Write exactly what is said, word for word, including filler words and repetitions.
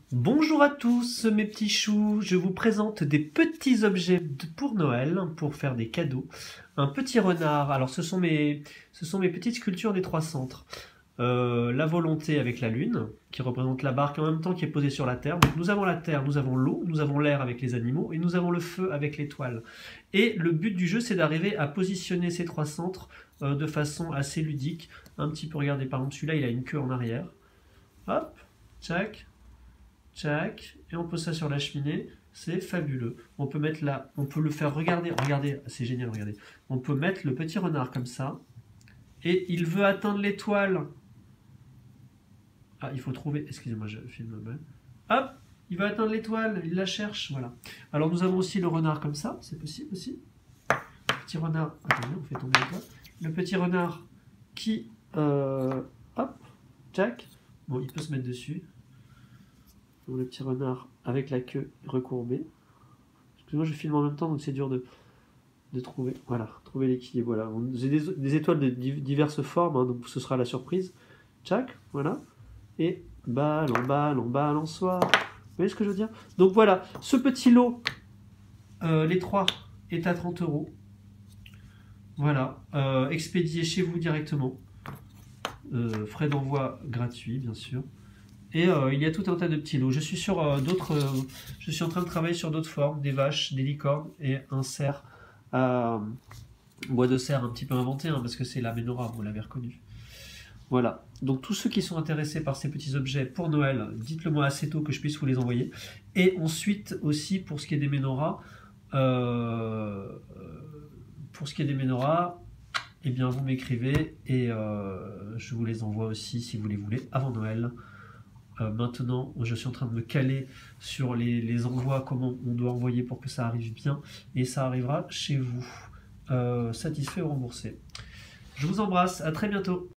Bonjour à tous mes petits choux, je vous présente des petits objets de- pour Noël, pour faire des cadeaux. Un petit renard, alors ce sont mes, ce sont mes petites sculptures des trois centres. Euh, la volonté avec la lune, qui représente la barque en même temps qui est posée sur la terre. Donc nous avons la terre, nous avons l'eau, nous avons l'air avec les animaux, et nous avons le feu avec l'étoile. Et le but du jeu, c'est d'arriver à positionner ces trois centres euh, de façon assez ludique. Un petit peu, regardez, par exemple celui-là, il a une queue en arrière. Hop, tchac, tchac, et on pose ça sur la cheminée, c'est fabuleux. On peut mettre là, on peut le faire regarder, regardez, c'est génial, regardez. On peut mettre le petit renard comme ça, et il veut atteindre l'étoile. Ah, il faut trouver, excusez-moi, je filme mal. Hop, il va atteindre l'étoile, il la cherche, voilà. Alors nous avons aussi le renard comme ça, c'est possible aussi. Le petit renard, attendez, on fait tomber l'étoile. Le petit renard qui, euh, hop, tchac, bon, il peut se mettre dessus. Le petit renard avec la queue recourbée. Excusez-moi, je filme en même temps, donc c'est dur de, de trouver. Voilà, trouver l'équilibre. Voilà. J'ai des, des étoiles de diverses formes, hein, donc ce sera la surprise. Tchac, voilà. Et balle en balle en balle en soir. Vous voyez ce que je veux dire? Donc voilà, ce petit lot, euh, les trois, est à trente euros. Voilà, euh, expédié chez vous directement. Euh, frais d'envoi gratuits, bien sûr. Et euh, il y a tout un tas de petits lots. Je suis sur euh, d'autres. Euh, je suis en train de travailler sur d'autres formes, des vaches, des licornes et un cerf à bois de cerf un petit peu inventé, hein, parce que c'est la menorah, vous l'avez reconnu. Voilà. Donc tous ceux qui sont intéressés par ces petits objets pour Noël, dites-le moi assez tôt que je puisse vous les envoyer. Et ensuite aussi pour ce qui est des menorahs, euh, pour ce qui est des menorahs, eh bien vous m'écrivez et euh, je vous les envoie aussi si vous les voulez avant Noël. Euh, maintenant, je suis en train de me caler sur les, les envois, comment on doit envoyer pour que ça arrive bien, et ça arrivera chez vous, euh, satisfait ou remboursé. Je vous embrasse, à très bientôt.